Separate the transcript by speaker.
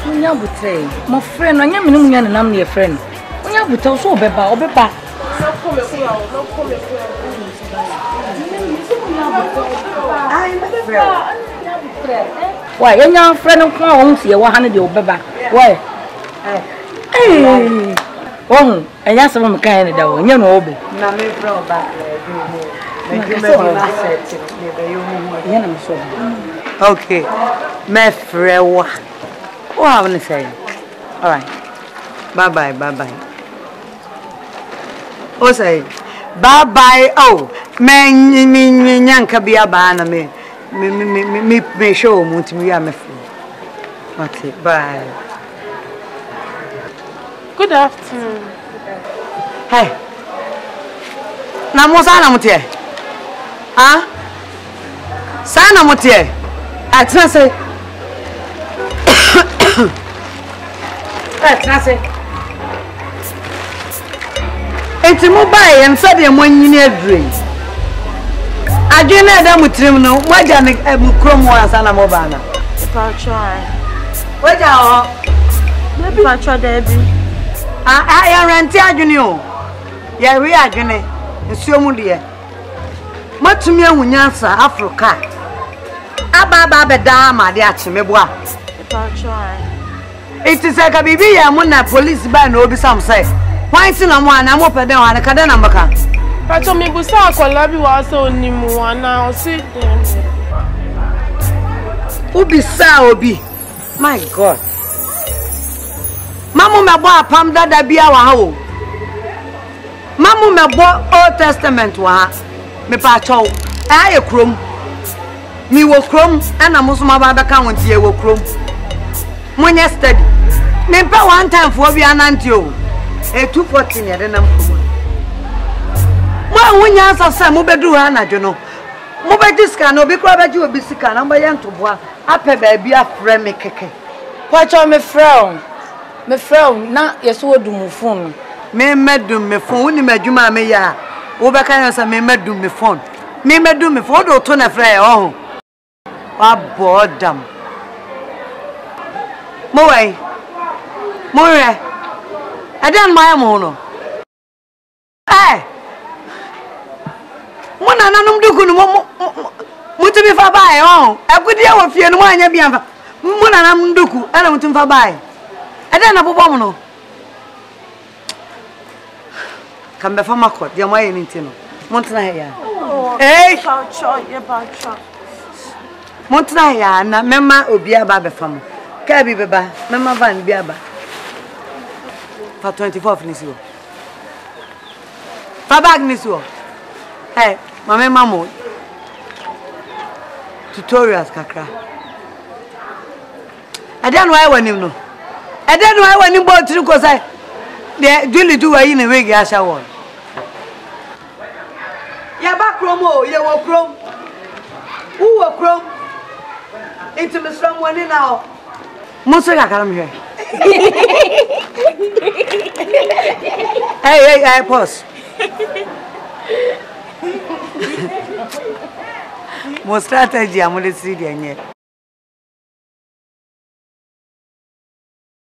Speaker 1: Unya butre. My friend, anya me no na nam ne friend. Unya butre so obeba. No come why, your friend of home see 100 your baba. Why? Hey, oh, and that's some kind of that you know. Mammy brought back. Okay, my friend, what have I say? All right, bye bye. Oh, say bye. Oh, man, me, Yanka be a banner me. Me show much me am a fool. Okay, bye.
Speaker 2: Good afternoon.
Speaker 1: Hey. Namusana mutie. Ah? Sana mutie. Atnase. Atnase. Enti mo buy and said e mo nyini adure. Adwene da mutrim no waja ne kromo asana mo ba na
Speaker 2: pa try
Speaker 1: waja ho
Speaker 2: pa try da bi
Speaker 1: ya renti adwene o ya wi adwene nsuomu de matumi ahunyansa Africa aba beda ma de achemebo a
Speaker 2: pa try
Speaker 1: it is like a bibi ya mo na police ba na obi sam say why sin na mo ana mo pede wa na kada na mbaka
Speaker 2: Pato mi busa akola bi wa so nimu ana o si dem.
Speaker 1: Ubisa obi. My God. Mamu mebo apam dada bia wa ha o. Mamu mebo Old Testament wa ha. Me pa chow. Aye krom. Mi wo krom ana musuma ba beka wontie wo krom. Munye study. Me pa one time for bi ananti o. 214 ya de nam krom. Wunya sasa mo bedu ha na dwo no mo be diska no bi kro ba ji obi sika na mba ye ntoboa ape ba bia frɛ me keke kwacho me frɛ na yeso odum phone me medum me phone woni madwuma me ya wo be kan sa me medum me phone do to na frɛ oh wa bodam mo wai mo re adan ma mo no Mona nanum duku no mutu bi fa bae oh agudie wo fie no anya bia fa mona nanum duku ana mutu fa bae ade na bobo mo no kambe fa makọ dia mo aye nti no montna he ya montna he ya na mema obi aba be fa mo ka bi beba mema van bi aba fa 24 finisi wo fa bag nisi wo hey, mama tutorials kakra. I don't know why when him no. I don't know why when him bought to go say they do why in a way ya shower. Ya back room ya wo chrome. Who wo chrome? Into me someone in now. Monster kakara me here. Hey, pause. Mo strategy amule sidi anye